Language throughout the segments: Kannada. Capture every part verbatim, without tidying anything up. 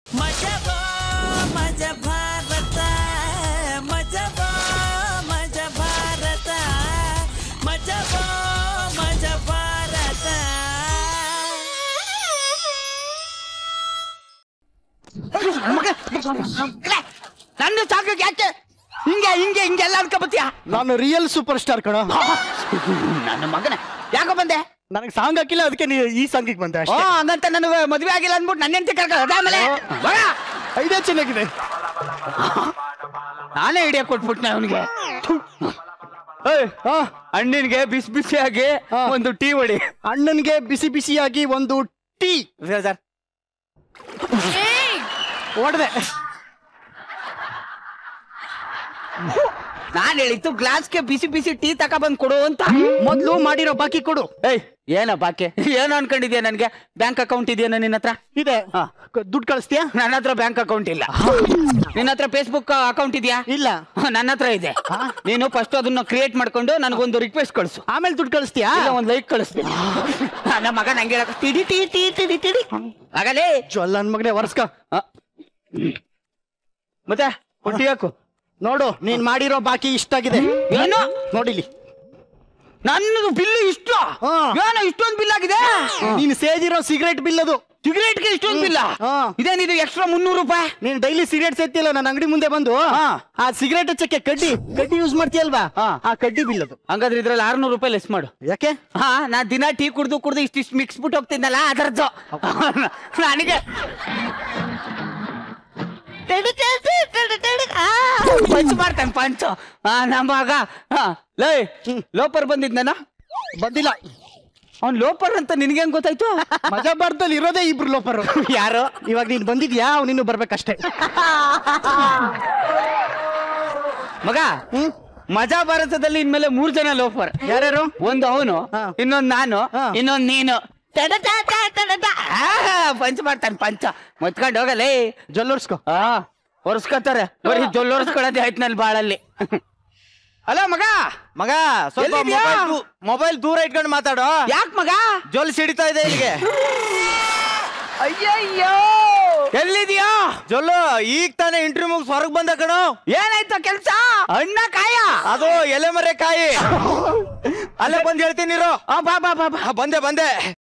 ನನ್ನ ಸಾಕಕ್ಕೆ ಯಾಕೆ ಹಿಂಗೆ ಹಿಂಗೆ ಹಿಂಗೆಲ್ಲ ಅನ್ಕೋಬತ್ತೀಯ? ನಾನು ರಿಯಲ್ ಸೂಪರ್ ಸ್ಟಾರ್ ಕಣ. ನನ್ನ ಮಗನ ಯಾಕೋ ಬಂದೆ? ನನಗೆ ಸಾಂಗ್ ಹಾಕಿಲ್ಲ, ಅದಕ್ಕೆ ನೀ ಈ ಸಾಂಗಿಗೆ ಬಂದೆ ಅಷ್ಟೇ. ಹಂಗಂತ ನನಗೆ ಮದುವೆ ಆಗಿಲ್ಲ ಅಂದ್ಬಿಟ್ಟು ನನ್ನ ಹೆಂಡತಿ ಕರ್ಕೊಂಡು ಆಮೇಲೆ ಐಡಿಯಾ ಚೆನ್ನಾಗಿದೆ. ನಾನೇ ಐಡಿಯಾ ಕೊಟ್ಬಿಟ್ನೆ ಅವನಿಗೆ. ಅಣ್ಣನಿಗೆ ಬಿಸಿ ಬಿಸಿಯಾಗಿ ಒಂದು ಟೀ ಹೊಡಿ. ಅಣ್ಣನಿಗೆ ಬಿಸಿ ಬಿಸಿಯಾಗಿ ಒಂದು ಟೀ. ಸರ್ ಹೊಡೆದೆ. ನಾನ್ ಹೇಳಿತ್ತು ಗ್ಲಾಸ್ಗೆ ಬಿಸಿ ಬಿಸಿ ಟೀ ತಕ ಬಂದ್ ಕೊಡು ಅಂತ. ಮೊದ್ಲು ಮಾಡಿರೋ ಬಾಕಿ ಕೊಡು. ಏಯ್ ಏನ ಬಾಕಿ? ಏನು ಅನ್ಕೊಂಡಿದ್ಯಾ? ನನ್ಗೆ ಬ್ಯಾಂಕ್ ಅಕೌಂಟ್ ಇದೆಯಾ ನಿನ್ನ ಹತ್ರ? ಇದೆ. ದುಡ್ಡು ಕಳಿಸ್ತೀಯಾ? ನನ್ನ ಹತ್ರ ಬ್ಯಾಂಕ್ ಅಕೌಂಟ್ ಇಲ್ಲ. ನಿನ್ನ ಹತ್ರ ಫೇಸ್ಬುಕ್ ಅಕೌಂಟ್ ಇದೆಯಾ? ಇಲ್ಲ. ನನ್ನ ಹತ್ರ ಇದೆ. ನೀನು ಫಸ್ಟ್ ಅದನ್ನ ಕ್ರಿಯೇಟ್ ಮಾಡ್ಕೊಂಡು ನನಗೊಂದು ರಿಕ್ವೆಸ್ಟ್ ಕಳಿಸು, ಆಮೇಲೆ ದುಡ್ಡು ಕಳಿಸ್ತೀಯಾ? ಒಂದ್ ಲೈಕ್ ಕಳಿಸ್ತೀನಿ. ನನ್ನ ಮಗ ನಂಗೆ ತಿಡಿ ಟಿ ಟಿ ತಿಡಿ ತಿಡಿ ಆಗಲೇ ಜೊಲ್ಲ ನನ್ ಮಗನೇ ವರ್ಸ್ಕ. ಮತ್ತೆ ಕೊಟ್ಟಿ ಹಾಕು. ನೋಡು, ನೀನ್ ಮಾಡಿರೋ ಬಾಕಿ ಇಷ್ಟಾಗಿದೆ. ಏನು ನೋಡಿಲಿ, ನನ್ನದು ಬಿಲ್ ಇಷ್ಟು. ಏನೋ ಇಷ್ಟೊಂದು ಬಿಲ್ ಆಗಿದೆ. ನೀನು ಸೇದಿರೋ ಸಿಗರೇಟ್ ಬಿಲ್ ಅದು. ಸಿಗರೇಟ್ಗೆ ಇಷ್ಟೊಂದು ಬಿಲ್ಲ? ಇದೇನಿದು ಎಕ್ಸ್ಟ್ರಾ ಮುನ್ನೂರು ರೂಪಾಯಿ? ನೀನ್ ಡೈಲಿ ಸಿಗರೇಟ್ ಸೇರ್ತಿಯಲ್ಲ, ನನ್ನ ಅಂಗಡಿ ಮುಂದೆ ಬಂದು ಆ ಸಿಗರೇಟ್ ಹಚ್ಚಕ್ಕೆ ಕಡ್ಡಿ ಕಡ್ಡಿ ಯೂಸ್ ಮಾಡ್ತೀಯಲ್ವಾ, ಆ ಕಡ್ಡಿ ಬಿಲ್ ಅದು. ಹಂಗಾದ್ರೆ ಇದ್ರಲ್ಲಿ ಆರ್ನೂರು ರೂಪಾಯಿ ಲೆಸ್ ಮಾಡು. ಯಾಕೆ? ಹಾ, ನಾ ದಿನ ಟೀ ಕುಡ್ದು ಕುಡ್ದು ಇಷ್ಟಿಷ್ಟು ಮಿಕ್ಸ್ ಬಿಟ್ಟು ಹೋಗ್ತಿದ್ದಲ್ಲ, ಅದರದ್ದು ನನಗೆ ಪಂಚ್ ಮಾಡ್ತಾನೆ ಪಂಚು. ಹಾ, ನಮ್ಮ ಮಗ ಲೇ ಲೋಪರ್ ಬಂದಿದ್ನ? ಬಂದಿಲ್ಲ. ಅವ್ನ್ ಲೋಪರ್ ಅಂತ ನಿನ್ಗೆ ಹೆಂಗ್ ಗೊತ್ತಾಯ್ತು? ಮಜಾ ಭಾರತದಲ್ಲಿ ಇರೋದೇ ಇಬ್ರು ಲೋಪರ್. ಯಾರು? ಇವಾಗ ನೀನ್ ಬಂದಿದ್ಯಾ, ಅವ್ನು ಇನ್ನು ಬರ್ಬೇಕಷ್ಟೇ. ಮಗ, ಮಜಾ ಭಾರತದಲ್ಲಿ ಇನ್ಮೇಲೆ ಮೂರ್ ಜನ ಲೋಫರ್. ಯಾರ್ಯಾರು? ಒಂದು ಅವನು, ಇನ್ನೊಂದ್ ನಾನು, ಇನ್ನೊಂದ್ ನೀನು. ಪಂಚ್ ಮಾಡ್ತಾನೆ ಪಂಚ. ಮತ್ಕೊಂಡ್ ಹೋಗಲೇ ಜೊಲ್ಲೋರ್ಸ್ಕೊ. ಹಾ, ಒರ್ಸ್ಕೊತಾರೆ. ಬರೀ ಜೊಲ್ಲೊರ್ಸ್ಕೊಳ್ಳೋದೇ ಆಯ್ತು ನನ್ ಬಾಳಲ್ಲಿ. ಅಲ್ಲ ಮಗ, ಮಗ ಸ್ವಲ್ಪ ಮೊಬೈಲ್ ದೂರ ಇಟ್ಕೊಂಡು ಮಾತಾಡೋ. ಯಾಕೆ ಮಗ? ಜೊಲ್ ಸಿಡಿತಾ ಇದೆ ಇಲ್ಲಿಗೆ. ಅಯ್ಯಯ್ಯೋ, ಎಲ್ಲಿದ್ಯಾ? ಜೊಲ್ಲು ಈಗ ತಾನೇ ಇಂಟರ್ವ್ಯೂ ಮುಗಿಸ್ ಹೊರಗ್ ಬಂದ ಕಣೋ. ಏನಾಯ್ತು ಕೆಲ್ಸ? ಅಣ್ಣ ಕಾಯ? ಅದು ಎಲೆ ಮರೆ ಕಾಯಿ. ಅಲ್ಲೇ ಬಂದ್ ಹೇಳ್ತೀನಿ ಇರೋ. ಬಾ ಬಾ ಬಾ ಬಾ. ಬಂದೆ ಬಂದೆ.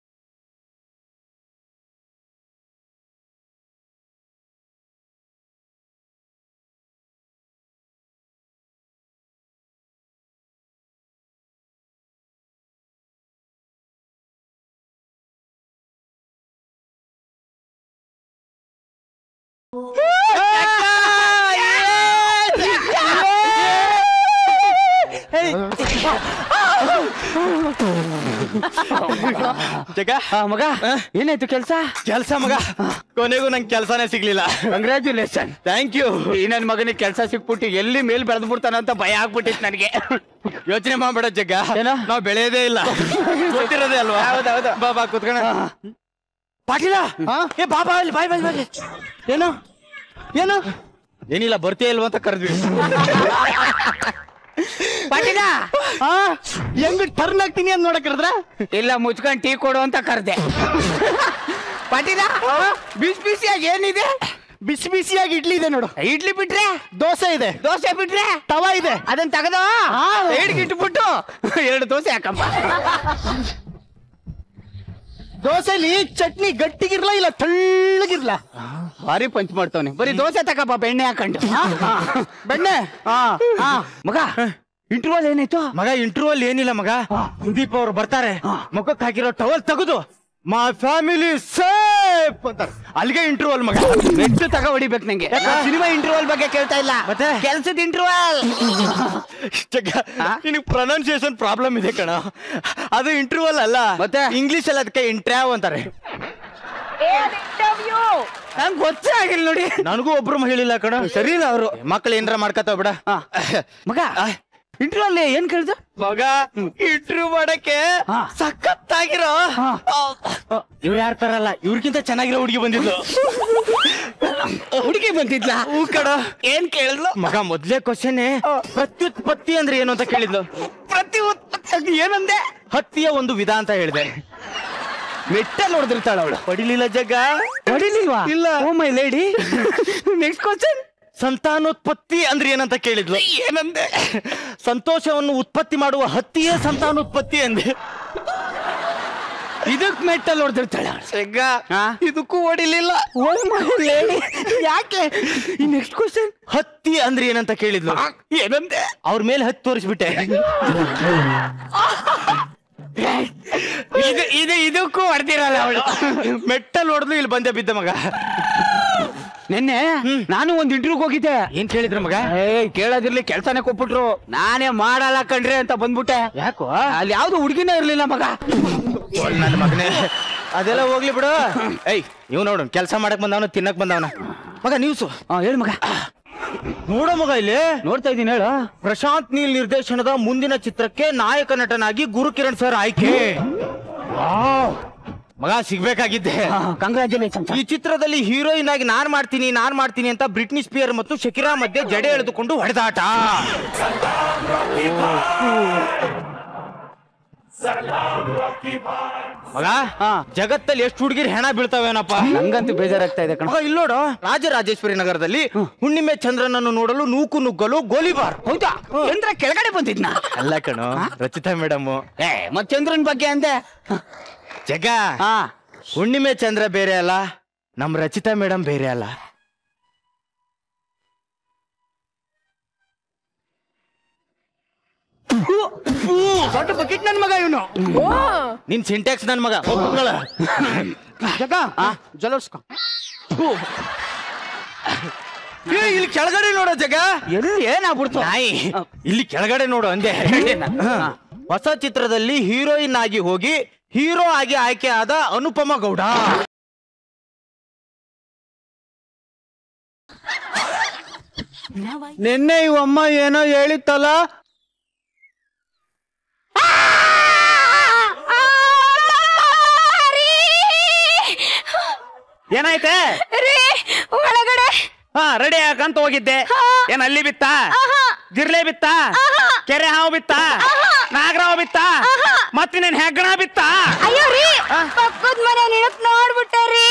ಜಗ ಮಗ, ಏನಾಯ್ತು ಕೆಲ್ಸ? ಕೆಲ್ಸ ಮಗ, ಕೊನೆಗೂ ನಂಗೆ ಕೆಲ್ಸನೇ ಸಿಗ್ಲಿಲ್ಲ. ಕಂಗ್ರ್ಯಾಚುಲೇಷನ್. Thank you. ಈ ನನ್ ಮಗನಿಗೆ ಕೆಲ್ಸ ಸಿಕ್ಬಿಟ್ಟು ಎಲ್ಲಿ ಮೇಲ್ ಬೆಳೆದ್ ಬಿಡ್ತಾನಂತ ಭಯ ಆಗ್ಬಿಟ್ಟಿತ್ತು ನನಗೆ. ಯೋಚನೆ ಮಾಡ್ಬೇಡ ಜಗ್ಗ, ಏನೋ ನಾವ್ ಬೆಳೆಯೋದೇ ಇಲ್ಲ, ಗೊತ್ತಿರೋದೇ ಅಲ್ವಾ? ಹೌದೌದು. ಬಾ ಬಾ ಕುತ್ಕೋಣ. ಪಾಟೀಲ, ಏ ಬಾಬಾ ಅಲ್ಲಿ ಬಾಯ್ ಬಾಯ್ ಬಾಯ್. ಏನು ಏನು? ಏನಿಲ್ಲ, ಬರ್ತೀಯ ಇಲ್ವಾ ಅಂತ ಕರೆದ್ವಿ. ಪಾಟೀಲ, ಹೆಂಗ್ ಟರ್ನ್ ಆಗ್ತೀನಿ ಅಂತ ನೋಡಕ್ ಕರೆದ್ರ? ಇಲ್ಲ, ಮುಚ್ಕೊಂಡ್ ಟೀ ಕೊಡು ಅಂತ ಕರ್ದೆ. ಪಾಟೀಲ, ಬಿಸಿ ಬಿಸಿಯಾಗಿ ಏನಿದೆ? ಬಿಸಿ ಬಿಸಿಯಾಗಿ ಇಡ್ಲಿ ಇದೆ ನೋಡು. ಇಡ್ಲಿ ಬಿಟ್ರೆ ದೋಸೆ ಇದೆ. ದೋಸೆ ಬಿಟ್ರೆ ತವಾ ಇದೆ. ಅದನ್ನ ತಗದು ಸೈಡ್ಗೆ ಇಟ್ಬಿಟ್ಟು ಎರಡು ದೋಸೆ ಹಾಕಪ್ಪ. ದೋಸೆಲಿ ಚಟ್ನಿ ಗಟ್ಟಿಗಿರ್ಲ ಇಲ್ಲ ತಳ್ಳಗಿರ್ಲ? ಭಾರಿ ಪಂಚ್ ಮಾಡ್ತಾವನೆ. ಬರೀ ದೋಸೆ ತಗಪ್ಪ, ಬೆಣ್ಣೆ ಹಾಕೊಂಡು. ಬೆಣ್ಣೆ? ಮಗ, ಇಂಟರ್ವಲ್ ಏನಾಯ್ತು? ಮಗ, ಇಂಟರ್ವಲ್ ಏನಿಲ್ಲ ಮಗ. ಸುದೀಪ್ ಅವ್ರು ಬರ್ತಾರೆ, ಮುಖಕ್ಕೆ ಹಾಕಿರೋ ಟವಲ್ ತೆಗೆದು ಮೈ ಫ್ಯಾಮಿಲಿ ಸೇಫ್ ಅಂತಾರೆ. ಅಲ್ಲಿಗೆ ಇಂಟರ್ವಲ್ ಮಗ. ಮೆಟ್ಟು ತಗ ಹೊಡಿಬೇಕು ನಂಗೆ. ಸಿನಿಮಾ ಇಂಟರ್ವಲ್ ಬಗ್ಗೆ ಕೇಳ್ತಾ ಇಲ್ಲ, ಮತ್ತೆ ಕೆಲ್ಸದ ಇಂಟರ್ವಲ್. ನಿನಗೆ ಪ್ರೊನೌನ್ಸಿಯೇಷನ್ ಪ್ರಾಬ್ಲಮ್ ಇದೆ ಕಣ. ಅದು ಇಂಟರ್ವಲ್ ಅಲ್ಲ, ಮತ್ತೆ ಇಂಗ್ಲಿಷ್ ಅಲ್ಲಿ ಅದಕ್ಕೆ ಇಂಟ್ರ್ಯಾವ್ ಅಂತಾರೆ. ನಂಗೆ ಗೊತ್ತೇ ಆಗಿಲ್ಲ ನೋಡಿ. ನನಗೂ ಒಬ್ರು ಹೇಳಿಲ್ಲ ಕಣ. ಸರಿ ಇಲ್ಲ, ಅವರು ಮಕ್ಳು ಏನ್ರ ಮಾಡ್ಕತಾವ ಬಿಡ. ಮಗ, ಇಂಟರ್ವಲ್ ಏನ್ ಕೇಳಿದ? ಮಗ, ಇಂಟರ್ವ್ಯೂ ಮಾಡಕ್ಕೆ ಸಖತ್ತಾಗಿರೋ ಇವ್ರು ಯಾರ ತರಲ್ಲ, ಇವ್ರಿಗಿಂತ ಚೆನ್ನಾಗಿರೋ ಹುಡುಗಿ ಬಂದಿದ್ಲು. ಹುಡುಗಿ ಬಂದಿದ್ಲ? ಹೂ ಕಡ. ಏನ್ ಕೇಳಿದ್ಲು? ಮಗ, ಮೊದ್ಲೇ ಕ್ವಶನ್ ಪ್ರತ್ಯುತ್ಪತ್ತಿ ಅಂದ್ರೆ ಏನು ಅಂತ ಕೇಳಿದ್ಲು. ಪ್ರತಿ ಉತ್ಪತ್ತಿ ಏನಂದೆ? ಹತ್ತಿಯ ಒಂದು ವಿಧ ಅಂತ ಹೇಳಿದೆ. ಮೆಟ್ಟಲ್ಲಿ ಹೊಡೆದಿರ್ತಾಳ ಅವಳು. ಪಡಿಲಿಲ್ಲ ಜಗ್ಗ. ಹೊಡಿಲಿಲ್ವಾ? ಇಲ್ಲ. Oh my lady. Next question. ಸಂತಾನೋತ್ಪತ್ತಿ ಅಂದ್ರೆ ಏನಂತ ಕೇಳಿದ್ಲು. ಏನಂದೆ? ಸಂತೋಷವನ್ನು ಉತ್ಪತ್ತಿ ಮಾಡುವ ಹತ್ತಿಯೇ ಸಂತಾನೋತ್ಪತ್ತಿ ಅಂದೆ. ಇದಕ್ ಮೆಟ್ಟಲ್ ಹೊಡೆದಿರ್ತಾಳ. ಜಗ್ಗ ಇದಕ್ಕೂ ಹೊಡಿಲಿಲ್ಲ. ಓ ಮೈ ಲೇಡಿ. ಯಾಕೆ? ಈ ನೆಕ್ಸ್ಟ್ ಕ್ವಶನ್. ಹತ್ತಿ ಅಂದ್ರೆ ಏನಂತ ಕೇಳಿದ್ಲು. ಏನಂದೆ? ಅವ್ರ ಮೇಲೆ ಹತ್ತಿ ತೋರಿಸ್ಬಿಟ್ಟೆ. ಇದು ಇದು ಇದಕ್ಕೂ ಹೊಡೆದಿರಲ್ಲ ಅವಳು. ಮೆಟ್ಟಲ್ ಹೊಡೆದು ಇಲ್ಲಿ ಬಂದೆ ಬಿದ್ದ ಮಗ. ನಿನ್ನೆ ನಾನು ಒಂದ್ ಇಂಟರ್ವ್ಯೂಗ್ ಹೋಗಿದ್ದೆ. ಏನ್ ಕೇಳಿದ್ರ ಮಗ? ಏ ಕೇಳೋದಿರ್ಲಿ ಕೆಲ್ಸನೇ ಕೊಟ್ಬಿಟ್ರು. ನಾನೇ ಮಾಡಲ್ಲ ಕಣ್ರಿ ಅಂತ ಬಂದ್ಬಿಟ್ಟೆ. ಯಾಕೋ? ಅಲ್ಲಿ ಯಾವ್ದು ಹುಡುಗಿನೇ ಇರ್ಲಿಲ್ಲ ಮಗ. ನನ್ನ ಮಗನೇ ಅದೆಲ್ಲ ಹೋಗ್ಲಿ ಬಿಡು. ಏಯ್ ಇವ್ ನೋಡು ಕೆಲ್ಸ ಮಾಡಕ್ ಬಂದವನ ತಿನ್ನಕ್ ಬಂದವನ ಮಗ. ನ್ಯೂಸು ಹೇಳು ಮಗ. ನೋಡೋ ಮಗ ಇಲ್ಲಿ ನೋಡ್ತಾ ಇದ್ದೀನಿ. ಹೇಳು. ಪ್ರಶಾಂತ್ ನೀಲ್ ನಿರ್ದೇಶನದ ಮುಂದಿನ ಚಿತ್ರಕ್ಕೆ ನಾಯಕ ನಟನಾಗಿ ಗುರುಕಿರಣ್ ಸರ್ ಆಯ್ಕೆ. ಮಗ ಸಿಗ್ಬೇಕಾಗಿದ್ದೆ. ಕಂಗ್ರಾಚುಲೇಷನ್. ಈ ಚಿತ್ರದಲ್ಲಿ ಹೀರೋಯಿನ್ ಆಗಿ ನಾನ್ ಮಾಡ್ತೀನಿ ನಾನ್ ಮಾಡ್ತೀನಿ ಅಂತ ಬ್ರಿಟ್ನಿ ಸ್ಪಿಯರ್ ಮತ್ತು ಶಕಿರಾ ಮಧ್ಯೆ ಜಡೆ ಎಳೆದುಕೊಂಡು ಹೊಡೆದಾಟ. ಮಗ ಜಗತ್ತಲ್ಲಿ ಎಷ್ಟು ಹುಡುಗಿರ್ ಹೆಣ ಬೀಳ್ತಾವೇನಪ್ಪ. ನಂಗಂತೂ ಬೇಜಾರಾಗ್ತಾ ಇದೆ ಕಣ. ಇಲ್ಲೋಡು ರಾಜರಾಜೇಶ್ವರಿ ನಗರದಲ್ಲಿ ಹುಣ್ಣಿಮೆ ಚಂದ್ರನನ್ನು ನೋಡಲು ನೂಕು ನುಗ್ಗಲು ಗೋಲಿಬಾರ್. ಹೌದಾ? ಚಂದ್ರ ಕೆಳಗಡೆ ಬಂದಿದ್ನ? ಅಲ್ಲ ಕಣೋ, ರಚಿತಾ ಮೇಡಮ್. ಏ ಮತ್ ಚಂದ್ರನ್ ಬಗ್ಗೆ ಅಂದೆ. ಜಗ ಹಾ, ಹುಣ್ಣಿಮೆ ಚಂದ್ರ ಬೇರೆ ಅಲ್ಲ, ನಮ್ ರಚಿತಾ ಮೇಡಮ್ ಬೇರೆ ಅಲ್ಲ. ದೊಡ್ಡ ಬಕೆಟ್ ನನ್ ಮಗ ಇವನು. ನಿನ್ ಸಿಂಟ್ಯಾಕ್ಸ್ ನನ್ ಮಗ. ಜಗ ಜಲರ್ಸ್ಕೊ. ಇಲ್ಲಿ ಕೆಳಗಡೆ ನೋಡೋ ಜಗ. ಎಲ್ಲಿ ಏನಾಗ್ಬಿಡ್ತು? ನಾಯಿ ಇಲ್ಲಿ ಕೆಳಗಡೆ ನೋಡು ಅಂದೆ. ಹೊಸ ಚಿತ್ರದಲ್ಲಿ ಹೀರೋಯಿನ್ ಆಗಿ ಹೋಗಿ ಹೀರೋ ಆಗಿ ಆಯ್ಕೆ ಆದ ಅನುಪಮ ಗೌಡ. ನಿನ್ನೆ ಇವಮ್ಮ ಏನೋ ಹೇಳಿತ್ತಲ್ಲ. ಏನಾಯ್ತೆ? ಒಳಗಡೆ ಹಾ ರೆಡಿ ಆಗಂತ ಹೋಗಿದ್ದೆ. ಏನ್ ಅಲ್ಲಿ ಬಿತ್ತ? ಜಿರ್ಲೆ ಬಿತ್ತ? ಕೆರೆ ಹಾವು ಬಿತ್ತ? ನಾಗರಾವ್ ಬಿತ್ತ? ಮತ್ತೆ ನೀನ್ ಹೆಗ್ಗಣ ಬಿತ್ತ? ಅಯ್ಯೋ ರೀ, ಪಕ್ಕದ ಮನೆ ನಿನಕ್ ನೋಡ್ಬಿಟ್ಟೆ ರೀ.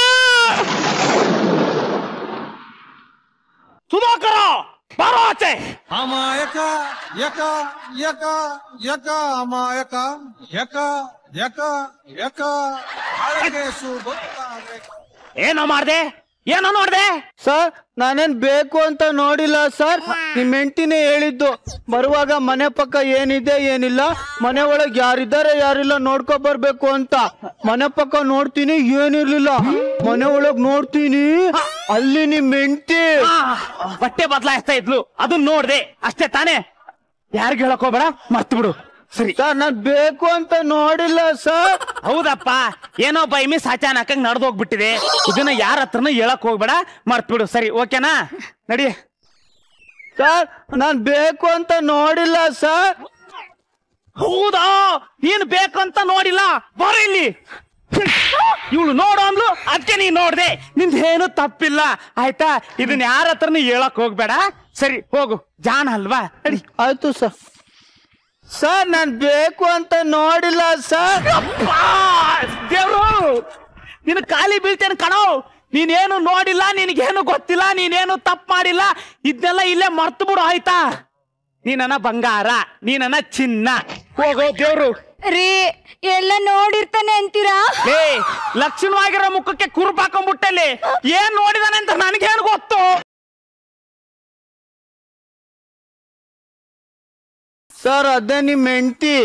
ಸುಧಾಕರ ಬಾರೋ ಆಚೆ. ಅಮಾಯಕ ಯಕ ಯಕ ಯಕ ಅಮಾಯಕ ಯಕ ಯಕ ಯಕ ಅಳಗೇಸು ಗೊತ್ತಾಗಬೇಕು. ಏನೋ ಮಾಡ್ದೆ? ಏನೋ ನೋಡ್ದೆ? ಸರ್ ನಾನೇನ್ ಬೇಕು ಅಂತ ನೋಡಿಲ್ಲ ಸರ್. ನಿಮ್ ಹೆಂಡತಿನೇ ಹೇಳಿದ್ದು ಬರುವಾಗ ಮನೆ ಪಕ್ಕ ಏನಿದೆ ಏನಿಲ್ಲ, ಮನೆ ಒಳಗ್ ಯಾರಿದ್ದಾರೆ ಯಾರಿಲ್ಲ ನೋಡ್ಕೊ ಬರ್ಬೇಕು ಅಂತ. ಮನೆ ಪಕ್ಕ ನೋಡ್ತೀನಿ ಏನಿರ್ಲಿಲ್ಲ, ಮನೆ ಒಳಗ್ ನೋಡ್ತೀನಿ ಅಲ್ಲಿ ನಿಮ್ ಹೆಂಡತಿ ಬಟ್ಟೆ ಬದಲಾಯಿಸ್ತಾ ಇದ್ಲು, ಅದನ್ನ ನೋಡ್ದೆ ಅಷ್ಟೇ ತಾನೇ. ಯಾರಿಗ ಹೇಳಕ್ ಹೋಗ್ಬೇಡ, ಮರ್ತು ಬಿಡು. ಸರಿ ಸರ್ ನಾನ್ ಬೇಕು ಅಂತ ನೋಡಿಲ್ಲ ಸರ್. ಹೌದಪ್ಪ, ಏನೋ ಬೈ ಮಿಸ್ ಅಚಾನಕ್ ನಡೆದೋಗ್ಬಿಟ್ಟಿದೆ. ಇದನ್ನ ಯಾರ ಹತ್ರನ ಹೇಳಕ್ ಹೋಗ್ಬೇಡ, ಮರ್ತ್ ಬಿಡು. ಸರಿ ಓಕೆನಾ? ನಡಿ. ಸರ್ ನಾನ್ ಬೇಕು ಅಂತ ನೋಡಿಲ್ಲ ಸರ್. ಹೌದಾ? ನೀನ್ ಬೇಕಂತ ನೋಡಿಲ್ಲ, ಬರ ಇಲ್ಲಿ. ಇವಳು ನೋಡು ಅಂದ್ಲು, ಅದಕ್ಕೆ ನೀನ್ ನೋಡ್ದೆ. ನಿಂದೇನು ತಪ್ಪಿಲ್ಲ ಆಯ್ತಾ? ಇದನ್ನ ಯಾರ ಹತ್ರನ ಹೇಳಕ್ ಹೋಗ್ಬೇಡ. ಸರಿ ಹೋಗು, ಜಾಣ ಅಲ್ವಾ? ನಡಿ. ಆಯ್ತು ಸರ್. ಸರ್ ನಾನ್ ಬೇಕು ಅಂತ ನೋಡಿಲ್ಲ ಸರ್. ದೇವ್ರು ನಿನ್ ಖಾಲಿ ಬೀಳ್ತೇನೆ ಕಣೋ. ನೀನೇನು ನೋಡಿಲ್ಲ, ನಿನ್ಗೇನು ಗೊತ್ತಿಲ್ಲ, ನೀನೇನು ತಪ್ಪು ಮಾಡಿಲ್ಲ. ಇದನ್ನೆಲ್ಲ ಇಲ್ಲೇ ಮರ್ತು ಬಿಡು ಆಯ್ತಾ? ನೀನನ್ನ ಬಂಗಾರ, ನೀನನ್ನ ಚಿನ್ನ. ಹೋಗೋ ದೇವ್ರು. ರೀ ಎಲ್ಲ ನೋಡಿರ್ತಾನೆ ಅಂತೀರಾ? ಏ ಲಕ್ಷಣವಾಗಿರೋ ಮುಖಕ್ಕೆ ಕುರುಪ್ ಹಾಕೊಂಡ್ಬಿಟ್ಟಲ್ಲಿ. ಏನ್ ನೋಡಿದಾನೆ ಅಂತ ನನ್ಗೇನು ಗೊತ್ತು? ಸರ್ ಅದೇ ನಿಮ್ ಹೆಂಡತಿ.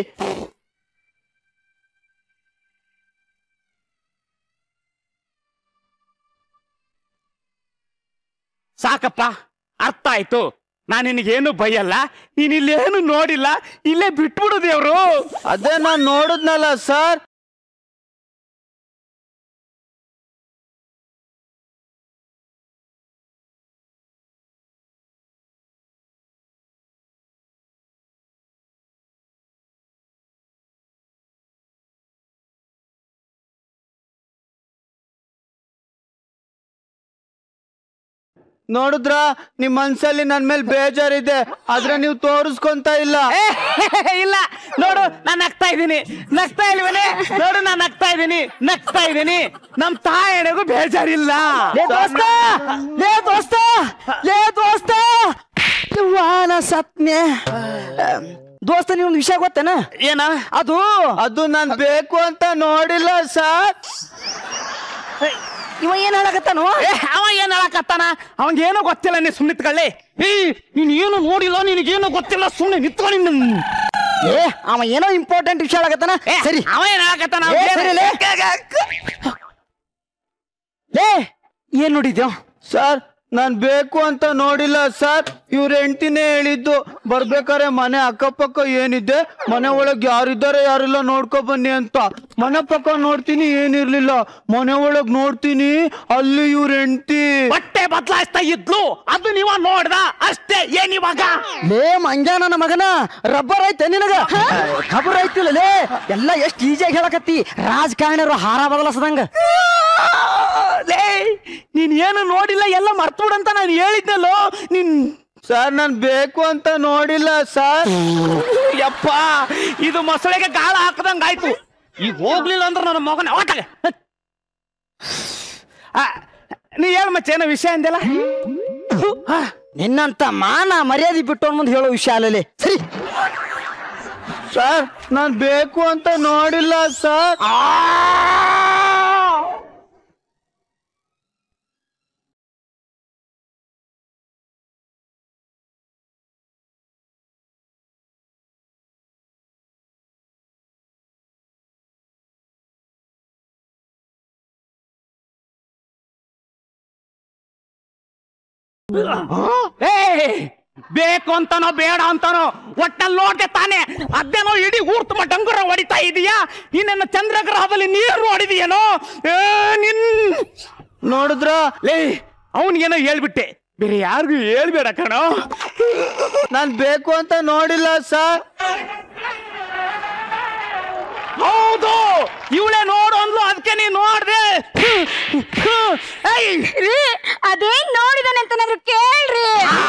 ಸಾಕಪ್ಪ, ಅರ್ಥ ಆಯ್ತು. ನಾನು ನಿನಗೇನು ಬೈಯಲ್ಲ, ನೀನ್ ಇಲ್ಲೇನು ನೋಡಿಲ್ಲ, ಇಲ್ಲೇ ಬಿಟ್ಬಿಡು ದೇವ್ರು. ಅದೇ ನಾನ್ ನೋಡಿದ್ನಲ್ಲ ಸರ್. ನೋಡಿದ್ರ ನಿಮ್ ಮನ್ಸಲ್ಲಿ ನನ್ ಮೇಲೆ ಬೇಜಾರಿದೆ ಆದ್ರೆ ನೀವು ತೋರಿಸ್ಕೊಂತ ಇಲ್ಲ. ಇಲ್ಲ ನೋಡು ನಾನ್ ನಗ್ತಾ ಇದ್ದೀನಿ, ನಗ್ತಾ ಇಲ್ವೇನೆ ನೋಡು, ನಾನ್ ನಗ್ತಾ ಇದ್ದೀನಿ, ನಗ್ತಾ ಇದ್ದೀನಿ. ನಮ್ ತಾಯಿಗೂ ಬೇಜಾರಿಲ್ಲ. ಲೇ ದೋಸ್ತ, ಲೇ ದೋಸ್ತ, ಲೇ ದೋಸ್ತ, ವಾನ ಸತ್ನೆ ದೋಸ್ತ. ನೀವೊಂದು ವಿಷಯ ಗೊತ್ತೇನ? ಏನ ಅದು? ಅದು ನಾನ್ ಬೇಕು ಅಂತ ನೋಡಿಲ್ಲ ಸರ್. ಇವ ಏನ್ ಹೇಳಕತ್ತಾನು? ಅವ ಏನ್ ಹೇಳಕತ್ತಾನ? ಅವಂಗೇನು ಗೊತ್ತಿಲ್ಲ, ನೀ ಸುಮ್ಮನೆ ನಿತ್ಕೊಳ್ಳಿ. ಏ ನೀನ್ ಏನು ನೋಡಿಲ್ಲ, ನಿನಗೇನು ಗೊತ್ತಿಲ್ಲ, ಸುಮ್ಮನೆ ನಿತ್ಕೊಳ್ಳಿ. ಏ ಅವ ಏನೋ ಇಂಪಾರ್ಟೆಂಟ್ ವಿಷಯ ಹೇಳಕತ್ತಾನ. ಸರಿ ಅವ ಏನ್ ಹೇಳಕತ್ತಾನ? ಏ ಏನ್ ನೋಡಿದ್ಯೋ? ಸರ್ ನಾನ್ ಬೇಕು ಅಂತ ನೋಡಿಲ್ಲ ಸರ್. ಇವ್ರ ಹೆಂಡತಿನೇ ಹೇಳಿದ್ದು ಬರ್ಬೇಕಾರೆ ಮನೆ ಅಕ್ಕಪಕ್ಕ ಏನಿದೆ, ಮನೆ ಒಳಗ್ ಯಾರಿದ್ದಾರೆ ಯಾರಿಲ್ಲ ನೋಡ್ಕೊ ಬನ್ನಿ ಅಂತ. ಮನೆ ಪಕ್ಕ ನೋಡ್ತೀನಿ ಏನಿರ್ಲಿಲ್ಲ, ಮನೆ ಒಳಗ್ ನೋಡ್ತೀನಿ ಅಲ್ಲಿ ಇವ್ರ ಹೆಂಡತಿ ಬಟ್ಟೆ ಬದಲಾಯಿಸ್ತಾ ಇದ್ಲು. ಅದು ನೀವ ನೋಡ್ದ ಅಷ್ಟೇ. ಏನಿವಾಗ? ಲೇ ಮಂಜ ನನ್ನ ಮಗನ, ರಬ್ಬರ್ ಐತೆ ನಿನಗ? ಖಬರ್ ಐತಿಲ್ಲ ಲೇ, ಎಲ್ಲ ಎಷ್ಟ್ ಈಜಿಯಾಗಿ ಹೇಳಕತ್ತಿ. ರಾಜಕಾರಣಿಯರು ಹಾರ ಬದಲಾಸದಂಗ. ಲೇ ನೀನ್ ಏನು ನೋಡಿಲ್ಲ, ಎಲ್ಲ ಮರ್ತು ಬಿಡಂತ ನಾನು ಹೇಳಿದ್ನಲ್ಲೋ. ನಿನ್ ಸರ್ ನಾನ್ ಬೇಕು ಅಂತ ನೋಡಿಲ್ಲ ಸರ್. ಯಪ್ಪ ಇದು ಮೊಸಳೆಗೆ ಗಾಳ ಹಾಕದಂಗ ಆಯ್ತು. ಈಗ ಹೋಗ್ಲಿಲ್ಲ ಅಂದ್ರೆ ನನ್ನ ಮಗನ ಹೊಟ್ಟಾಗ. ನೀ ಹೇಳ ಮಚ್ಚ ಏನೋ ವಿಷಯ ಅಂದೆಲ್ಲ. ನಿನ್ನಂತ ಮಾನ ಮರ್ಯಾದೆ ಬಿಟ್ಟು ಮುಂದೆ ಹೇಳೋ ವಿಷಯ ಅಲ್ಲಲ್ಲಿ. ಸರಿ ಸರ್ ನಾನ್ ಬೇಕು ಅಂತ ನೋಡಿಲ್ಲ ಸರ್. ಬೇಕು ಅಂತಾನೋ ಬೇಡ ಅಂತಾನೋ ಒಟ್ಟಲ್ಲಿ ನೋಡ್ದೆ ತಾನೆ. ಅದೇನೋ ಇಡೀ ಊರ್ ತುಂಬ ಡಂಗುರ ಹೊಡಿತಾ ಇದೀಯಾ. ನಿನ್ನ ಚಂದ್ರಗ್ರಹದಲ್ಲಿ ನೀರು ನೋಡಿದೀಯೇನೋ? ನಿನ್ ನೋಡಿದ್ರ ಲೇ ಅವನಿಗೇನೋ ಹೇಳ್ಬಿಟ್ಟೆ, ಬೇರೆ ಯಾರಿಗೂ ಹೇಳ್ಬೇಡ ಕಣೋ. ನಾನ್ ಬೇಕು ಅಂತ ನೋಡಿಲ್ಲ ಸರ್. ಹೌದು ಇವಳೆ ನೋಡು ಅಂದ್ಲು, ಅದಕ್ಕೆ ನೀ ನೋಡ್ದೆ. ಅದೇನ್ ನೋಡಿದಾನೆ ಅಂತನಾದ್ರು ಕೇಳ್ರಿ.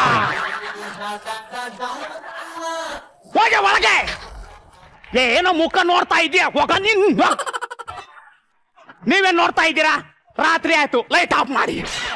ಹೋಗೆ ಒಳಗೆ. ಏನೋ ಮುಖ ನೋಡ್ತಾ ಇದೀಯ, ಹೋಗ ನಿನ್. ನೀವೇನ್ ನೋಡ್ತಾ ಇದ್ದೀರಾ? ರಾತ್ರಿ ಆಯ್ತು, ಲೈಟ್ ಆಫ್ ಮಾಡಿ.